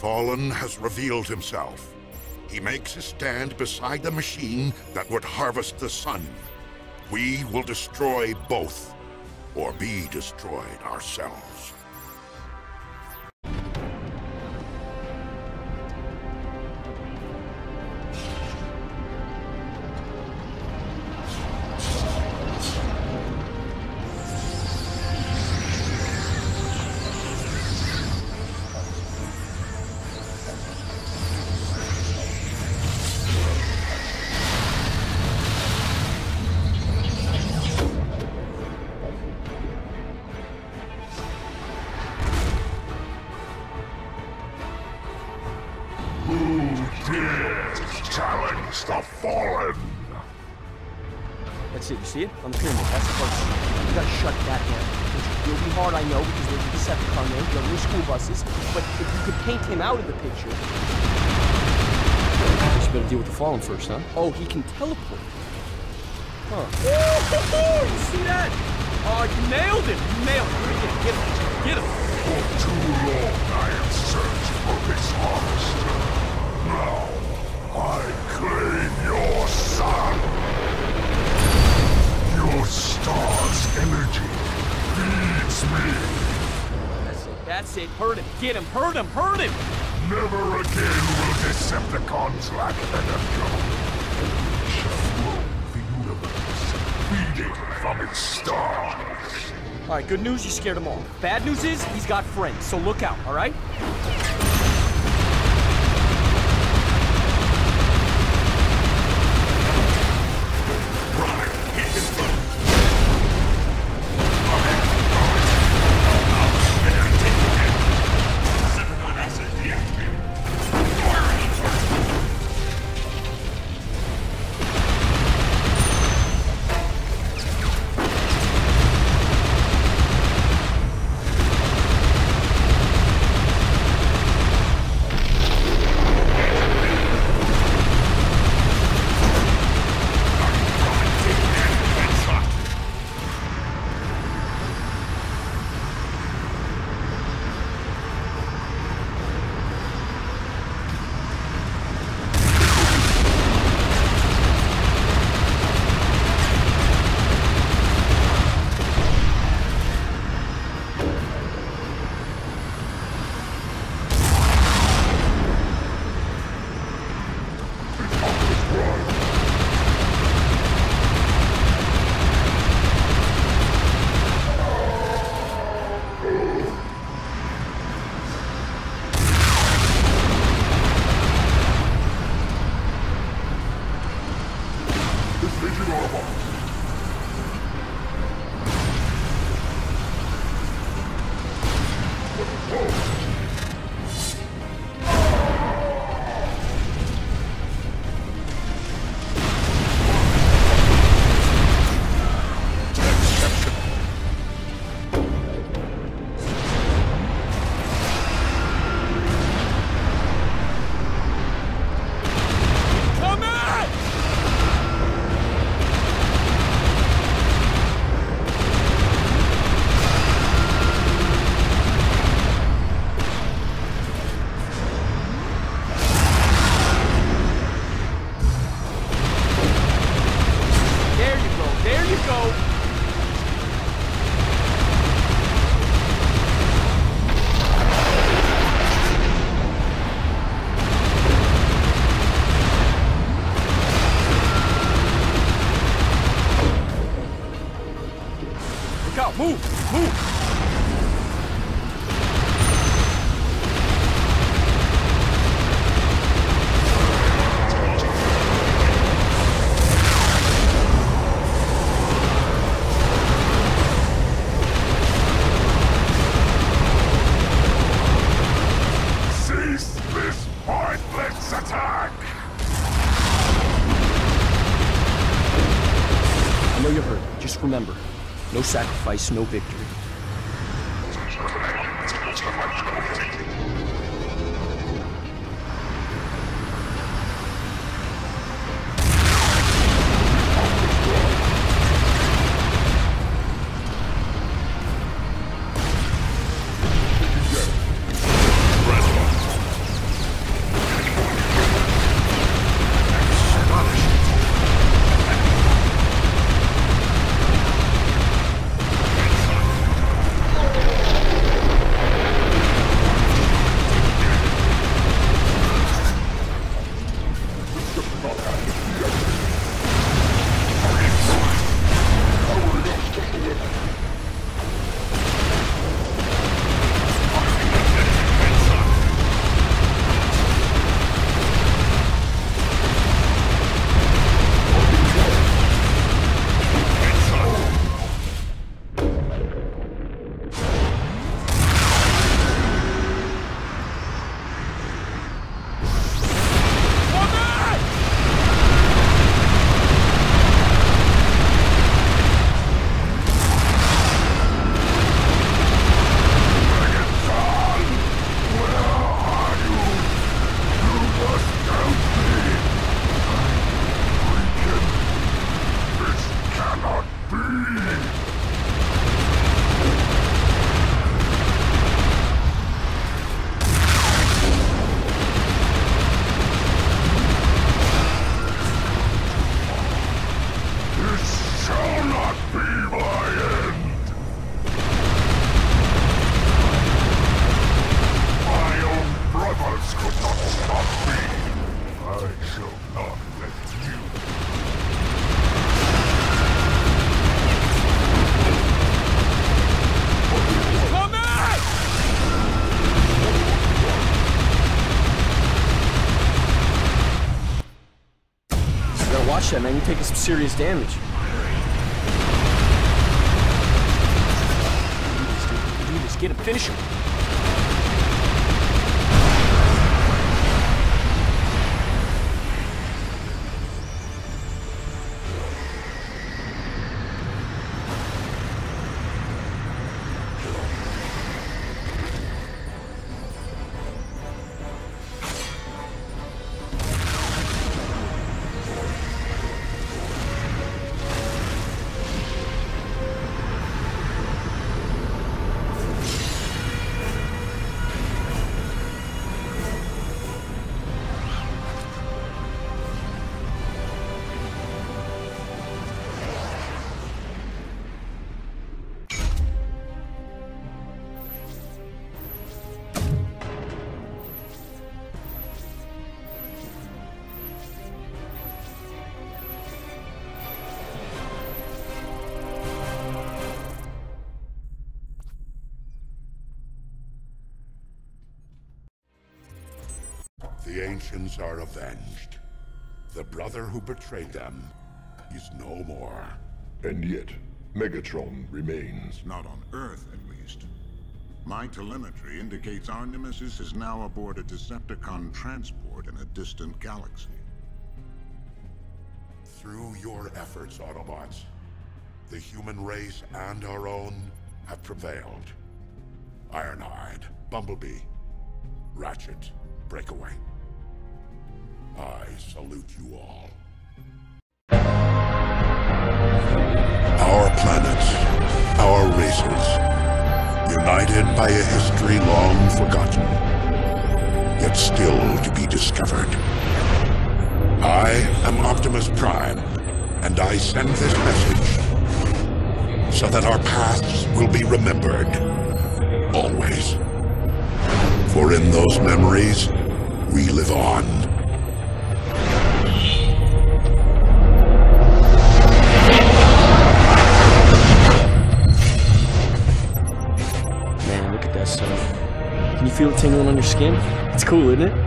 Fallen has revealed himself. He makes his stand beside the machine that would harvest the sun. We will destroy both, or be destroyed ourselves. Challenge the Fallen! That's it, you see it? On the pyramid, that's the first thing. You gotta shut that down. It'll be hard, I know, because there's a Decepticon there, there are no school buses, but if you could paint him out of the picture... I just better deal with the Fallen first, huh? Oh, he can teleport. Huh. Oh, you see that? Oh, you nailed him! You nailed him! Get him! Get him! For too long I have searched for this harvester. Now, I claim your sun. Your star's energy feeds me. That's it, that's it. Hurt him, get him, hurt him, hurt him! Never again will Decepticons lack energy. It shall roam the universe, feeding from its stars. Alright, good news, you scared him off. Bad news is, he's got friends, so look out, alright? Move! Move! Cease this pointless attack! I know you're hurt. Just remember. No sacrifice, no victory. taking some serious damage. You do this, get him, finish him. The ancients are avenged. The brother who betrayed them is no more. And yet, Megatron remains. Not on Earth, at least. My telemetry indicates our nemesis is now aboard a Decepticon transport in a distant galaxy. Through your efforts, Autobots, the human race and our own have prevailed. Ironhide, Bumblebee, Ratchet, Breakaway. I salute you all. Our planets, our races, united by a history long forgotten, yet still to be discovered. I am Optimus Prime, and I send this message so that our paths will be remembered, always. For in those memories, we live on. Man, look at that sun. Can you feel it tingling on your skin? It's cool, isn't it?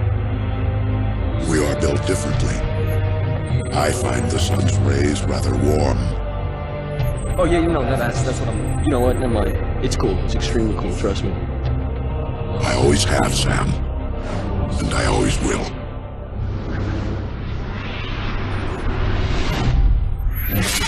We are built differently. I find the sun's rays rather warm. Oh yeah, that's what I'm... You know what, never mind. It's cool, it's extremely cool, trust me. I always have, Sam. And I always will.